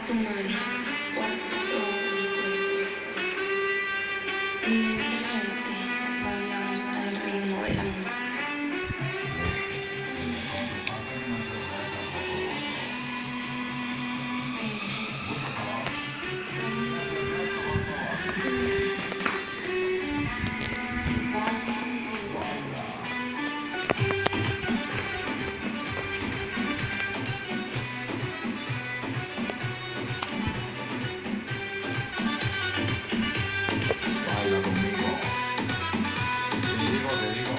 sumar 4 y evidentemente vayamos al ritmo de la música. Baila conmigo. Te digo.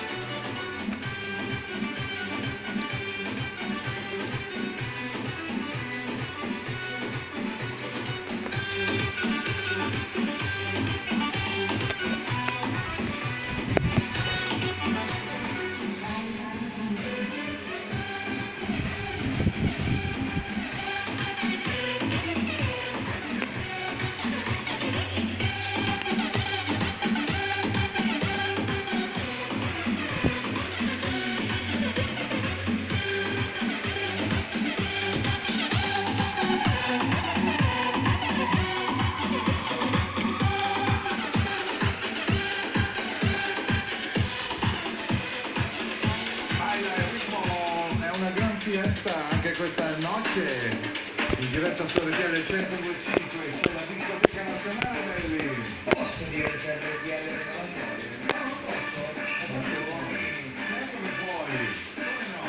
Fiesta anche questa notte in diretta su RTL 102.5 quella discoteca nazionale, belli. Posso dire sempre RTL 99? No, non posso. Come puoi? Come no?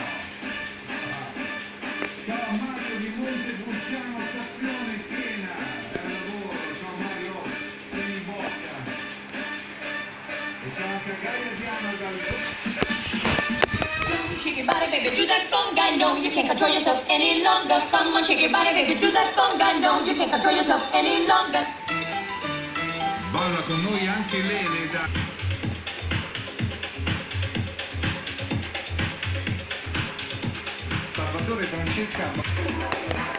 Ciao Mario di Montepulciano, Saffione, Siena. È un lavoro, ciao Mario, tieni in bocca. E ciao anche a Gaia Diana dal... Shake your body, baby, do that conga. No, you can't control yourself any longer. Come on, shake your body, baby, do that conga. No, you can't control yourself any longer. Balla con noi anche Lele da... Salvatore Francesca.